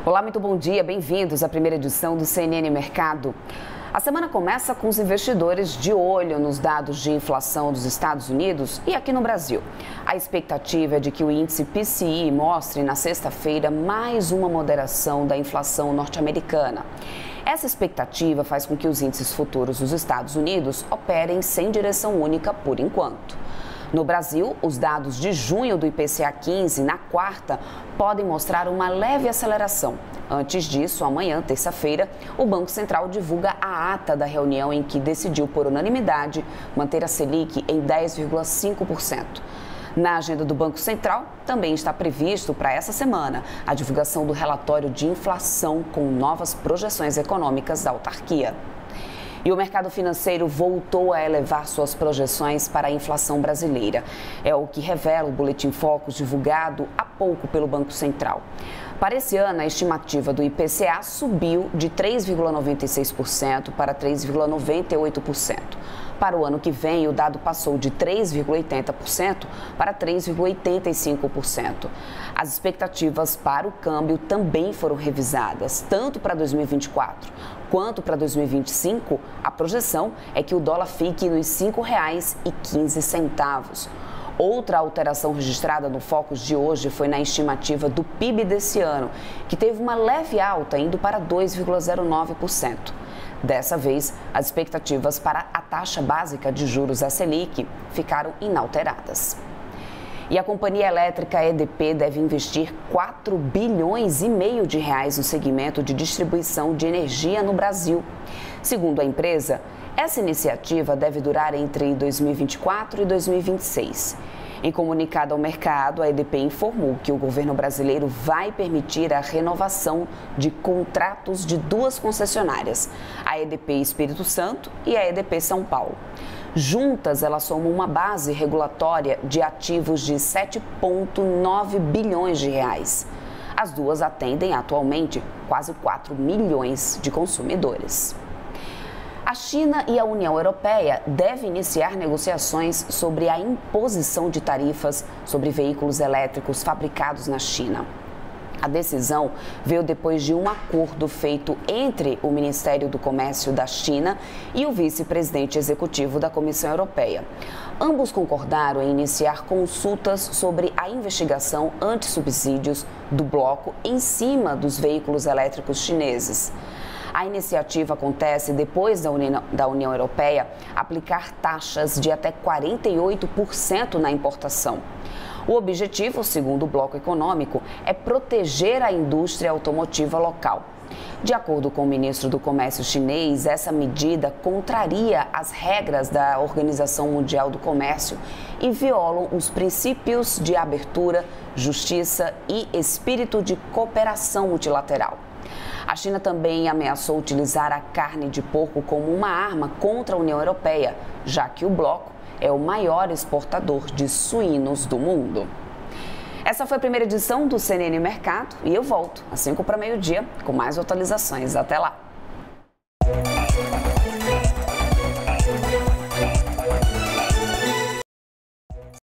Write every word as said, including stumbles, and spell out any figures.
Olá, muito bom dia, bem-vindos à primeira edição do C N N Mercado. A semana começa com os investidores de olho nos dados de inflação dos Estados Unidos e aqui no Brasil. A expectativa é de que o índice P C I mostre na sexta-feira mais uma moderação da inflação norte-americana. Essa expectativa faz com que os índices futuros dos Estados Unidos operem sem direção única por enquanto. No Brasil, os dados de junho do I P C A quinze, na quarta, podem mostrar uma leve aceleração. Antes disso, amanhã, terça-feira, o Banco Central divulga a ata da reunião em que decidiu, por unanimidade, manter a Selic em dez vírgula cinco por cento. Na agenda do Banco Central, também está previsto para essa semana a divulgação do relatório de inflação com novas projeções econômicas da autarquia. E o mercado financeiro voltou a elevar suas projeções para a inflação brasileira. É o que revela o Boletim Focus divulgado há pouco pelo Banco Central. Para esse ano, a estimativa do I P C A subiu de três vírgula noventa e seis por cento para três vírgula noventa e oito por cento. Para o ano que vem, o dado passou de três vírgula oitenta por cento para três vírgula oitenta e cinco por cento. As expectativas para o câmbio também foram revisadas, tanto para dois mil e vinte e quatro quanto para dois mil e vinte e cinco. A projeção é que o dólar fique nos cinco reais e quinze centavos. Outra alteração registrada no Focus de hoje foi na estimativa do P I B desse ano, que teve uma leve alta, indo para dois vírgula zero nove por cento. Dessa vez, as expectativas para a taxa básica de juros, a Selic, ficaram inalteradas. E a companhia elétrica E D P deve investir quatro bilhões e meio de reais no segmento de distribuição de energia no Brasil. Segundo a empresa, essa iniciativa deve durar entre dois mil e vinte e quatro e dois mil e vinte e seis. Em comunicado ao mercado, a E D P informou que o governo brasileiro vai permitir a renovação de contratos de duas concessionárias, a E D P Espírito Santo e a E D P São Paulo. Juntas, elas somam uma base regulatória de ativos de sete vírgula nove bilhões de reais. As duas atendem atualmente quase quatro milhões de consumidores. A China e a União Europeia devem iniciar negociações sobre a imposição de tarifas sobre veículos elétricos fabricados na China. A decisão veio depois de um acordo feito entre o Ministério do Comércio da China e o vice-presidente executivo da Comissão Europeia. Ambos concordaram em iniciar consultas sobre a investigação anti-subsídios do bloco em cima dos veículos elétricos chineses. A iniciativa acontece depois da União, da União Europeia aplicar taxas de até quarenta e oito por cento na importação. O objetivo, segundo o bloco econômico, é proteger a indústria automotiva local. De acordo com o ministro do Comércio chinês, essa medida contraria as regras da Organização Mundial do Comércio e violam os princípios de abertura, justiça e espírito de cooperação multilateral. A China também ameaçou utilizar a carne de porco como uma arma contra a União Europeia, já que o bloco é o maior exportador de suínos do mundo. Essa foi a primeira edição do C N N Mercado e eu volto às cinco para meio-dia com mais atualizações. Até lá!